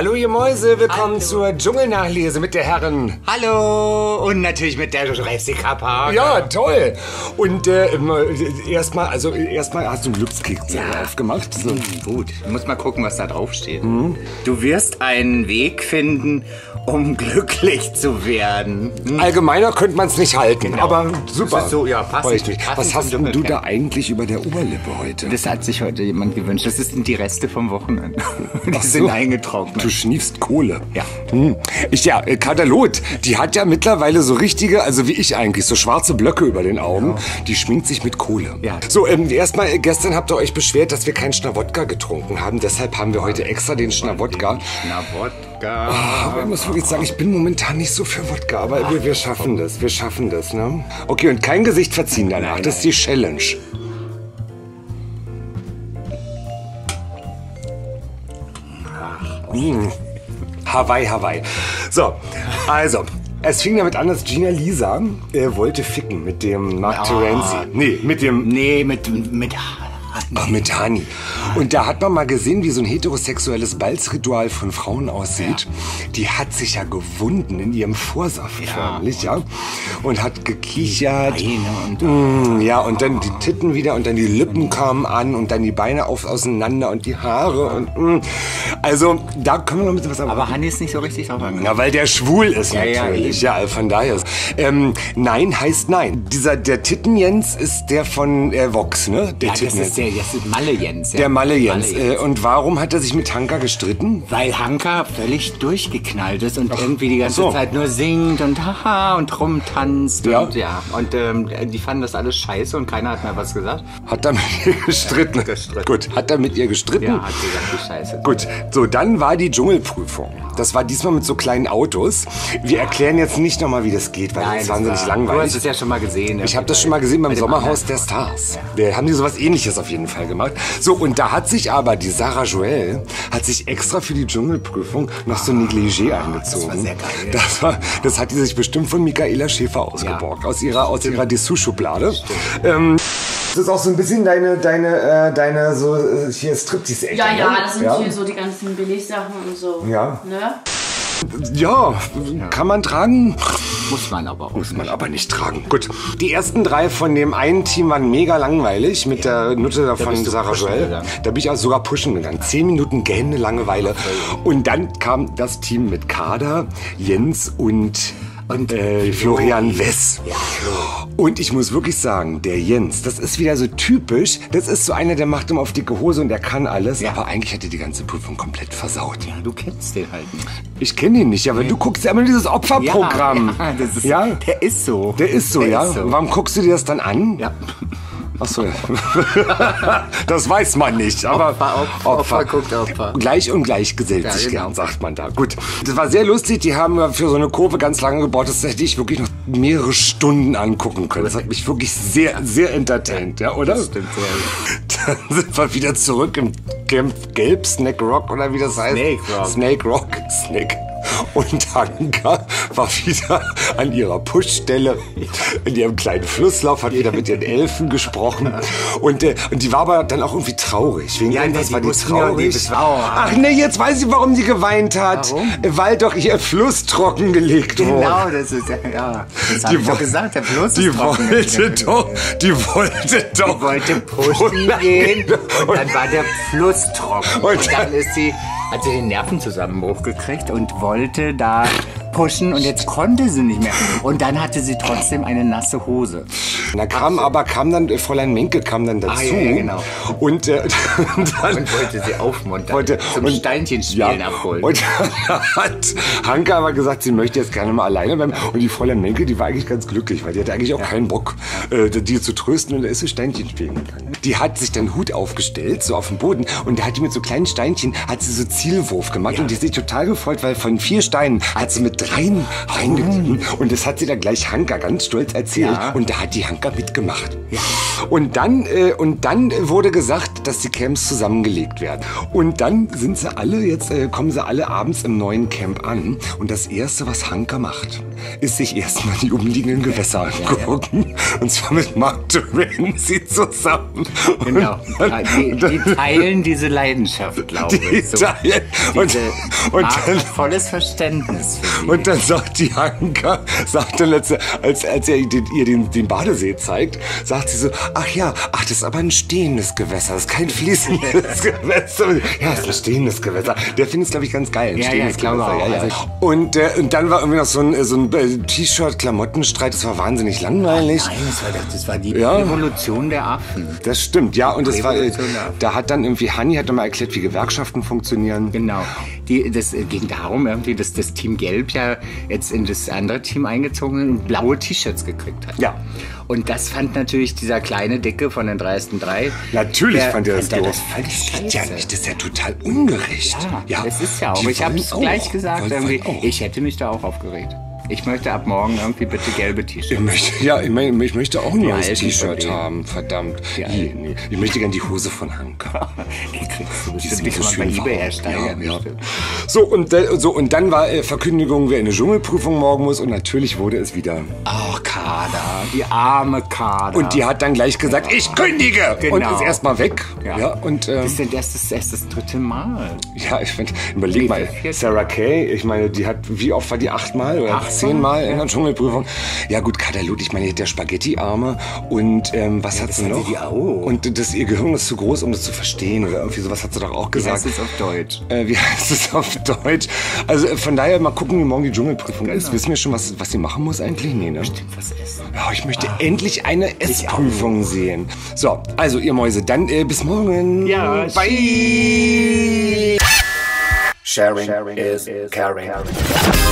Hallo ihr Mäuse, willkommen Hallo. zur Dschungelnachlese mit der Herren. Hallo und natürlich mit der Jessica Parker. Ja, toll. Und erstmal hast du einen Glückskeks aufgemacht. So. Gut, ich muss mal gucken, was da drauf steht. Du wirst einen Weg finden, um glücklich zu werden. Allgemeiner könnte man es nicht halten, Genau. aber super. Das ist so, ja, passend. Richtig. Passend Was hast zum denn du da Dschungelcamp. eigentlich über der Oberlippe heute? Das hat sich heute jemand gewünscht. Das sind die Reste vom Wochenende. Die Ach so. sind eingetrocknet. Du schniefst Kohle. Ja. Katalot, die hat ja mittlerweile so richtige, also wie ich eigentlich, so schwarze Blöcke über den Augen. Die schminkt sich mit Kohle. Ja. So, erstmal, gestern habt ihr euch beschwert, dass wir keinen Schnawodka getrunken haben. Deshalb haben wir heute extra den Schnawodka. Schnawodka. Aber ich muss wirklich sagen, ich bin momentan nicht so für Wodka, aber wir schaffen das, ne? Okay, und kein Gesicht verziehen danach, das ist die Challenge. Hawaii. So, also, es fing damit an, dass Gina Lisa wollte ficken mit dem Mark Terenzi. Nee, mit dem... Nee, mit Ach, mit Hani. Und da hat man mal gesehen, wie so ein heterosexuelles Balzritual von Frauen aussieht. Ja. Die hat sich ja gewunden in ihrem Vorsaft förmlich, ja. Und hat gekichert. Ja, und dann die Titten wieder und dann die Lippen kamen an und dann die Beine auseinander und die Haare und also, da können wir noch ein bisschen was sagen. Aber Hanni ist nicht so richtig drauf angegangen. Ja, weil der schwul ist natürlich. Ja, von daher. Nein heißt nein. Der Titten-Jens ist der von Vox, ne? Der Titten-Jens. Das ist Malle Jens. Ja. Der Malle Jens. Und warum hat er sich mit Hanka gestritten? Weil Hanka völlig durchgeknallt ist und irgendwie die ganze Zeit nur singt und haha und rumtanzt. Ja. Und die fanden das alles scheiße und keiner hat mehr was gesagt. Hat er mit ihr gestritten? Ja, gestritten. Gut, hat er mit ihr gestritten? Ja, hat gesagt, die Scheiße. Gut, so, dann war die Dschungelprüfung. Das war diesmal mit so kleinen Autos. Wir erklären jetzt nicht nochmal, wie das geht, weil das ist wahnsinnig langweilig. Du hast es ja schon mal gesehen. Ich habe das schon mal gesehen beim Sommerhaus der Stars. Da haben die sowas Ähnliches auf jeden Fall gemacht. So, und da hat sich aber die Sarah Joel hat sich extra für die Dschungelprüfung noch so ein Negligé angezogen. Das war sehr geil. Das hat die sich bestimmt von Michaela Schäfer ausgeborgt. Aus ihrer Dessous-Schublade. Das ist auch so ein bisschen deine so hier Striptease-Ecke. Ja, das sind hier so die ganzen Billigsachen und so. Ja. Ne? Ja, kann man tragen. Muss man aber auch. Muss man aber nicht tragen. Gut. Die ersten 3 von dem einen Team waren mega langweilig mit der Nutte von Sarah Joel. Da bin ich auch sogar pushen gegangen. 10 Minuten gähnende Langeweile. Und dann kam das Team mit Kader, Jens und Florian Wess. Ja, und ich muss wirklich sagen, der Jens, das ist wieder so typisch. Das ist so einer, der macht immer auf dicke Hose und der kann alles. Ja. Aber eigentlich hat er die ganze Prüfung komplett versaut. Ja, du kennst den halt nicht. Ich kenne ihn nicht, aber du guckst ja immer dieses Opferprogramm. Ja, das ist, ja? Der ist so. Der ist so, der ja. Ist so. Warum guckst du dir das dann an? Ja. Achso, das weiß man nicht. Aber Opfer guckt Opfer. Gleich und gleich gesellt sich gern, sagt man da. Gut, das war sehr lustig. Die haben für so eine Kurve ganz lange gebaut. Das hätte ich wirklich noch mehrere Stunden angucken können. Das hat mich wirklich sehr, sehr entertained, ja, oder? Das stimmt sehr. Dann sind wir wieder zurück im Camp Gelb, Snack Rock oder wie das heißt. Snake Rock. Und Hanka war wieder an ihrer Pushstelle in ihrem kleinen Flusslauf, hat wieder mit ihren Elfen gesprochen. Und die war aber dann auch irgendwie traurig. Wegen irgendwas war die traurig. Ach ne, jetzt weiß ich, warum sie geweint hat. Warum? Weil doch ihr Fluss trockengelegt wurde. Genau, das ist ja. Das hab ich doch gesagt, der Fluss ist trocken. Die wollte pushen gehen und dann war der Fluss trocken. Und dann hat sie den Nervenzusammenbruch gekriegt und wollte da pushen und jetzt konnte sie nicht mehr. Und dann hatte sie trotzdem eine nasse Hose. Da kam dann Fräulein Menke dazu. Ja, genau. Und dann wollte sie aufmuntern, zum Steinchenspielen abholen. Und dann hat Hanka aber gesagt, sie möchte jetzt gerne mal alleine bleiben. Und die Fräulein Menke, die war eigentlich ganz glücklich, weil die hatte eigentlich auch keinen Bock, die zu trösten. Und da ist sie Steinchen spielen gegangen. Die hat sich dann Hut aufgestellt, so auf dem Boden. Und da hat die mit so kleinen Steinchen, hat sie so Zielwurf gemacht. Und die hat sich total gefreut, weil von 4 Steinen hat sie mit reingegeben. Und das hat sie dann gleich Hanka ganz stolz erzählt. Ja. Und da hat die Hanka mitgemacht. Ja. Und dann wurde gesagt, dass die Camps zusammengelegt werden. Und dann sind sie alle, kommen sie alle abends im neuen Camp an. Und das Erste, was Hanka macht, ist sich erstmal die umliegenden Gewässer angucken. Ja. Und zwar mit Mark Terenzi zusammen. Genau. Die teilen diese Leidenschaft, glaube ich. So. Und dann volles Verständnis für die. Und dann sagt die Hanka, als er ihr den Badesee zeigt, sagt sie so, das ist aber ein stehendes Gewässer, das ist kein fließendes Gewässer. Ja, das ist ein stehendes Gewässer. Der findet es, glaube ich, ganz geil. Ich glaube auch. Ja. Und dann war irgendwie noch so ein T-Shirt-Klamottenstreit, das war wahnsinnig langweilig. Nein, das war die Revolution der Affen. Das stimmt, ja. Und da hat dann irgendwie Hanni hat mal erklärt, wie Gewerkschaften funktionieren. Genau. Das ging darum irgendwie, dass das Team Gelb ja jetzt in das andere Team eingezogen ist und blaue T-Shirts gekriegt hat. Ja. Und das fand natürlich dieser kleine Dicke von den dreisten drei. Natürlich fand er das doof. Das geht ja nicht, das ist ja total ungerecht. Ja, das ist ja auch. Ich habe es gleich gesagt, ich hätte mich da auch aufgeregt. Ich möchte ab morgen irgendwie bitte gelbe T-Shirts. Ich möchte auch ein neues T-Shirt haben, verdammt. Nee. Ich möchte gerne die Hose von Hanka. Die kriegst du bestimmt, die kann man bei eBay ersteigern. Ja. So, und dann war Verkündigung, wer in eine Dschungelprüfung morgen muss. Und natürlich wurde es wieder... Kader, die arme Kader. Und die hat dann gleich gesagt, ich kündige! Genau. Und ist erstmal weg. Ja. Und, das ist das 3. Mal. Ja, ich finde, überleg mal, Sarah Kay, ich meine, die hat, wie oft war die? 8 Mal oder 10 Mal in der Dschungelprüfung? Ja gut, Kaderlut, ich meine, die hat der Spaghetti-Arme und was hat sie noch? Und ihr Gehirn ist zu groß, um das zu verstehen oder irgendwie sowas hat sie doch auch gesagt. Wie heißt es auf Deutsch? Wie heißt es auf Deutsch? Also von daher mal gucken, wie morgen die Dschungelprüfung ist. Wissen wir schon, was sie machen muss eigentlich? Nee, ne? Bestimmt was essen. Ja, ich möchte endlich eine Essprüfung sehen. So, also ihr Mäuse, dann bis morgen. Ja, bye. Sharing is caring.